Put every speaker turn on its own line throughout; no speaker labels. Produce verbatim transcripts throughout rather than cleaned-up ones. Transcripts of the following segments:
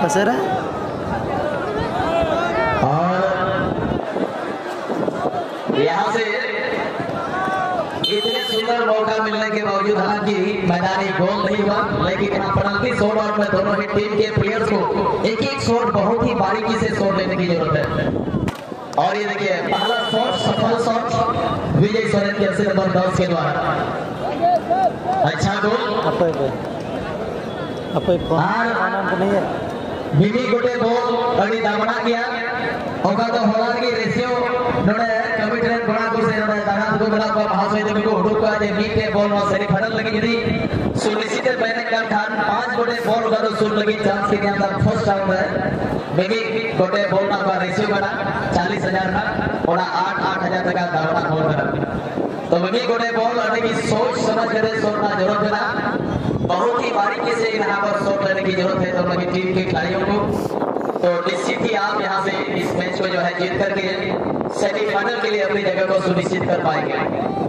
फंसे रहा
और यहाँ से इतने सुंदर मौका मिलने के बावजूद हालांकि मैदानी गोल नहीं हुआ, लेकिन यहाँ पेनल्टी शॉट आउट में दोनों ही टीम के प्लेयर्स को एक एक शॉट बहुत ही बारीकी से शॉट लेने की जरूरत है। और ये देखिए पहला शॉट सफल शॉट विजय सोरेन के नंबर दस के द्वारा। अच्छा गोल
नहीं है
बिनी गोटे बॉल अड़ी दामना किया ओका तो होलार की रेशियो नोडे कमिटमेंट बना को से नोडे दाना को बना को भाषा में को हुडुक को जे मीटे बॉल नो सेरी फडल लगी यदि सुनिश्चित मैंने कर खान पांच गोटे बॉल का तो सुन लगी चांस के अंदर फर्स्ट आउट है बेबी गोटे बॉल ना का रेशियो बना चालीस हज़ार का और आठ आठ हज़ार तक का दावना बॉल करा तो बेबी गोटे बॉल अड़ी की सोच समझ कर सोचना जरूरत है ना, बहुत ही बारीकी से यहाँ पर शॉट लेने की जरूरत है दोनों की टीम के खिलाड़ियों को। तो निश्चित ही आप यहाँ से इस मैच को जो है जीत करके सेमीफाइनल के लिए अपनी जगह को सुनिश्चित कर पाएंगे।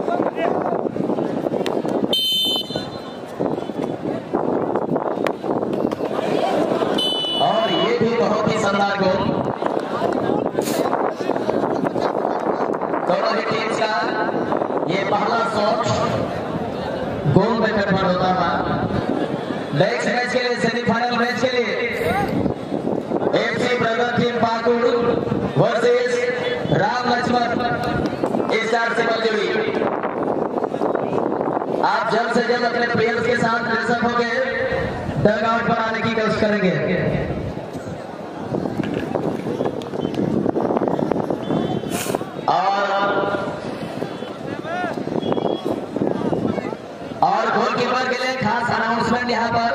और ये भी बहुत ही शानदार गोल दोनों ही टीम का। ये पहला शॉट गोल में कन्वर्ट होता था। नेक्स्ट मैच के लिए सेमीफाइनल मैच के लिए FC brother team Pakur versus Ram Lakshman star symbol जोड़ी। आप जल्द से जल्द अपने प्लेयर्स के साथ ड्रेसअप होकर डग आउट पर आने की कोशिश करेंगे। और और गोलकीपर के लिए खास अनाउंसमेंट यहाँ पर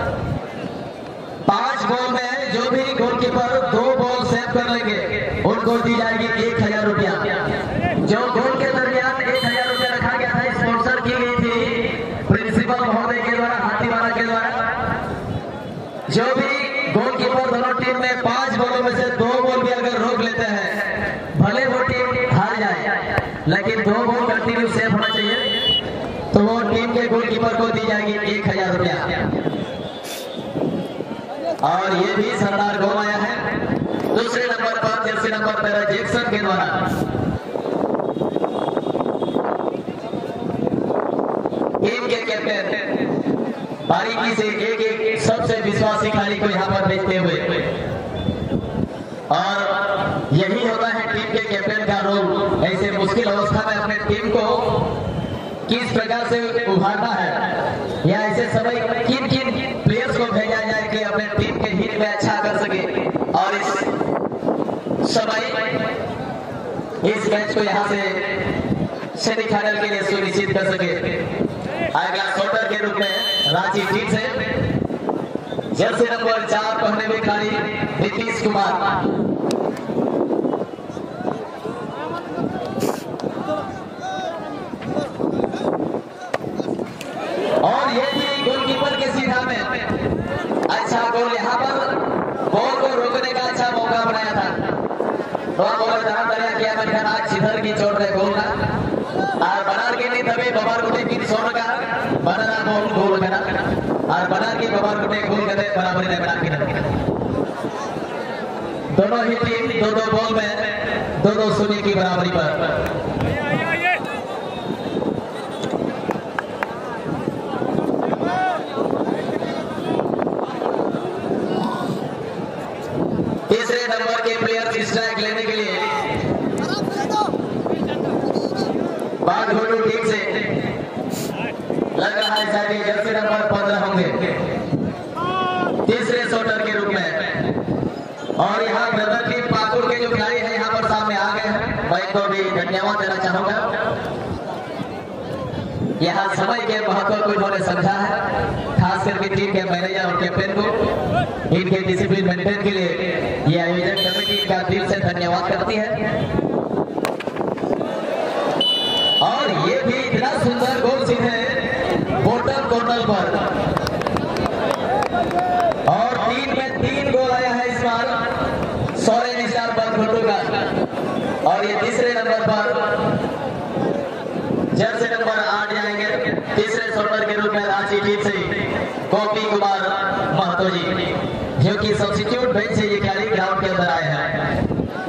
पांच बॉल में जो भी गोलकीपर दो बॉल सेव कर लेंगे उनको दी जाएगी एक हजार रुपया। जो गोल के दरमियान एक हजार रुपया रखा गया था स्पॉन्सर की गई थी प्रिंसिपल महोदय के द्वारा हाथीवाला के द्वारा। जो भी गोलकीपर दोनों टीम में पांच बॉलों में से दो बॉल भी अगर रोक लेते हैं भले वो टीम हार जाए लेकिन दो बॉल कंटिन्यू सेव होना चाहिए तो वो टीम के गोलकीपर को दी जाएगी एक हजार रुपया। और ये भी शानदार गोल आया है दूसरे नंबर पर जर्सी नंबर तेरह जैक्सन के द्वारा। टीम के कैप्टन बारीकी से एक एक सबसे विश्वासी खिलाड़ी को यहाँ पर भेजते हुए। और यही होता है टीम के कैप्टन का रोल, ऐसे मुश्किल अवस्था में अपने टीम को किस प्रकार से उभारना है या ऐसे समय किन किन प्लेयर्स को भेजा जाए कि अपने टीम के हित में अच्छा कर सके और इस समय इस मैच को यहाँ से सेमीफाइनल के लिए सुनिश्चित कर सके। अगला शॉटर के रूप में रांची टीम से जर्सी नंबर चार पहने हुए खिलाड़ी नीतीश कुमार। और ये भी गोलकीपर के सीधा में अच्छा गोल यहाँ पर बॉल को रोकने का अच्छा मौका बनाया था। बॉलर जहां दरिया किया मैंने आज सीधर की चोट रहे गोल ना और बनार के नहीं तभी बबार गुटे की सोन का बनाना बॉल गोल करना और बनार की बबार गुटे गोल करते बराबरी ने बना के दोनों ही टीम दो दो बॉल में दो दो शून्य की बराबरी पर। तीसरे नंबर के प्लेयर स्ट्राइक लेने के लिए बात घोटू टीम से लग रहा है शायद जर्सी नंबर पंद्रह होंगे तीसरे शॉटर के रूप में। और यहाँ ब्रदर टीम पाकुड़ के जो खिलाड़ी हैं यहाँ पर सामने आ गए हैं, मैं इनको भी धन्यवाद देना चाहूंगा। यहाँ समय के महत्व को इन्होंने समझा है, खास करके टीम के मैनेजर और कैप्टन को इनके डिसिप्लिन मेंटेन के लिए ये आयोजन कमेटी का दिल से धन्यवाद करती है। और ये भी इतना सुंदर गोल सीधे बॉटम कॉर्नर पर और तीन में तीन गोल आया है इस बार सोरेन स्टार बंधु का। और ये तीसरे नंबर पर जर्सी नंबर आठ जाएंगे तीसरे शॉटर के रूप में रांची टीम से गोपी कुमार महतो जी। जो कि सब्स्टिट्यूट बेंच से ये खिलाड़ी ग्राउंड के अंदर आए हैं।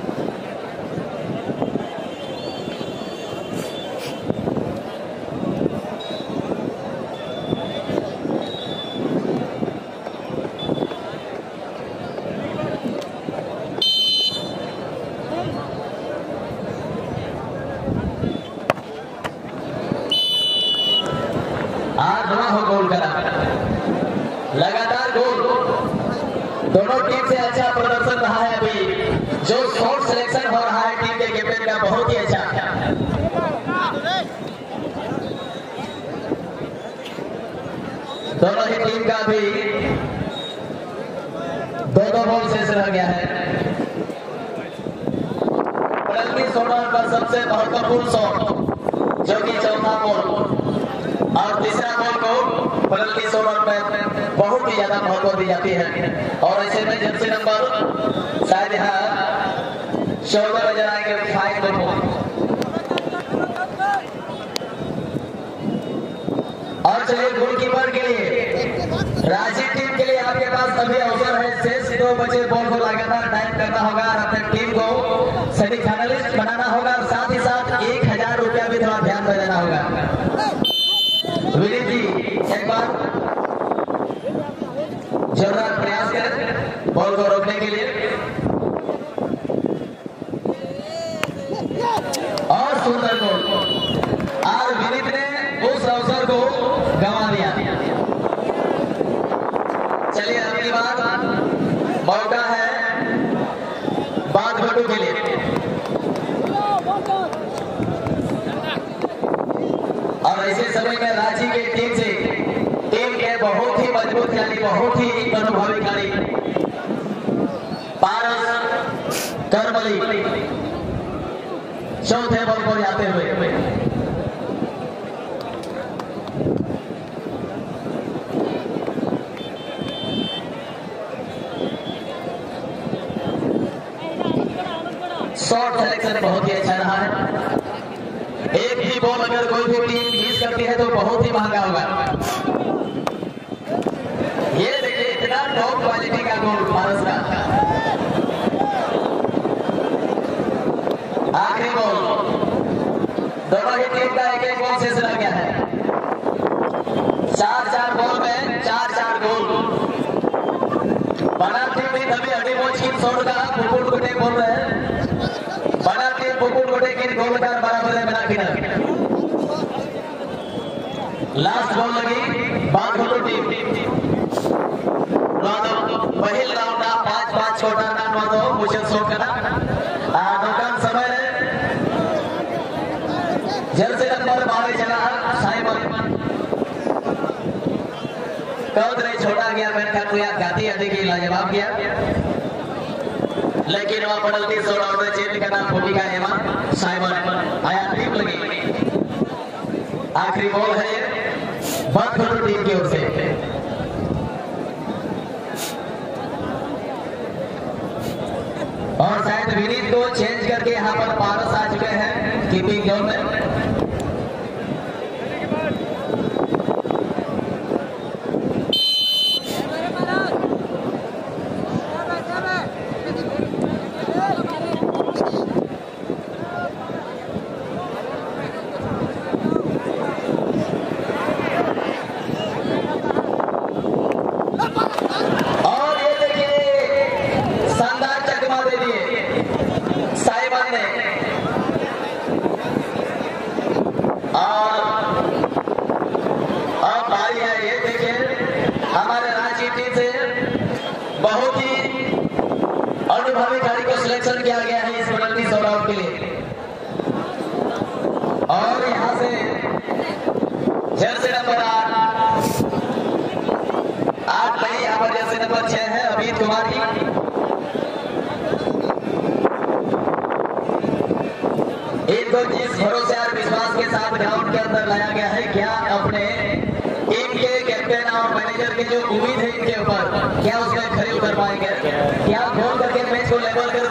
लगातार गोल दोनों टीम से अच्छा प्रदर्शन रहा है। अभी जो शॉट सिलेक्शन हो रहा है टीम के कैप्टन का बहुत ही अच्छा। दोनों ही टीम का भी दो दो बॉल शेष रह गया है। पेनल्टी शॉट पर सबसे महत्वपूर्ण शॉट जो कि चौथा बॉल और तीसरा बॉल को पेनल्टी शॉट में बहुत ही ज्यादा महत्व दी जाती है। और ऐसे में जर्सी नंबर शायद यहाँ चौदह नजर आएंगे फाइव को। और चलिए गोलकीपर के लिए रांची टीम के लिए आपके पास अभी अवसर है। शेष दो बचे बॉल को लगातार टाइम करना होगा और अपने टीम को सेमीफाइनलिस्ट बनाना होगा और साथ ही साथ एक हजार रुपया भी थोड़ा ध्यान में देना होगा। विनीत जी एक बार जोरदार प्रयास करें बॉल को रोकने के लिए। और सुंदर गोल। और विनीत ने उस अवसर को गंवा दिया। चलिए अगली बार मौका है बात बटू के लिए। और ऐसे समय में रांची के टीम से टीम के बहुत ही मजबूत खिलाड़ी, बहुत ही अनुभवी खिलाड़ी पारस करमली चौथे बॉल पर जाते हुए शॉट सिलेक्शन बहुत ही अच्छा रहा है। एक ही बॉल अगर कोई भी टीम मिस करती है तो बहुत ही महंगा होगा। ये देखिए इतना टॉप क्वालिटी का गोल पारस का। आखिरी बॉल दोनों ही टीम का एक एक बॉल शेष रह गया है। चार चार बॉल में चार चार गोल। बना टीम भी तभी अड़ी मोच की शॉट का पुकुल गुटे बोल रहे हैं। बना टीम पुकुल गुटे की गोल का बराबर है बिना किनारे। लास्ट बॉल लगी बागुलू टीम पहिल राउंड पांच पांच छोटा ना मुझे शॉट करना दुकान समय जर्सी नंबर बारह चला साइमन कौन रही छोटा गया मेनखान को याद गाती आदि की लाजवाब किया। लेकिन वह पेनल्टी शॉट में चेंज करना भूमिका हेमा साइमन आया टीम लगी। आखिरी बॉल है ये बागुलू टीम की ओर से। और शायद विनीत को चेंज करके यहाँ पर पारस आ चुके हैं कीपिंग जोन में। बहुत ही अनुभवी खिलाड़ी को सिलेक्शन किया गया है इस पेनल्टी शॉट के लिए। और यहां से जर्सी नंबर आठ आठ नहीं, यहाँ पर जर्सी नंबर छह है अमित कुमार जी। इनको जिस भरोसे और विश्वास के साथ ग्राउंड के अंदर लाया गया है, क्या अपने टीम के कैप्टन और मैनेजर की जो उम्मीद है इनके ऊपर, क्या उसमें खरे उतर पाएंगे? क्या गोल करके मैच को लेवल कर